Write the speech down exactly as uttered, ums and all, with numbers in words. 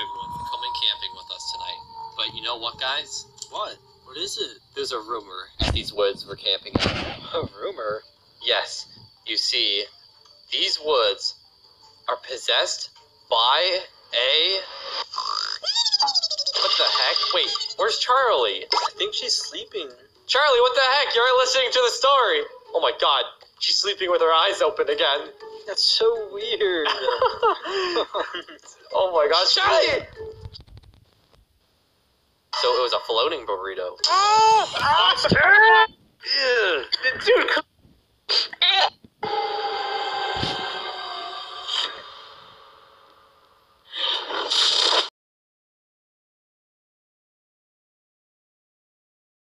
everyone for coming camping with us tonight. But you know what, guys? What? What is it? There's a rumor at these woods we're camping in. A rumor? Yes. You see, these woods are possessed by a... What the heck? Wait, where's Charlie? I think she's sleeping. Charlie, what the heck? You aren't listening to the story. Oh my god, she's sleeping with her eyes open again. That's so weird. Oh my god, Charlie! So it was a floating burrito. Ah!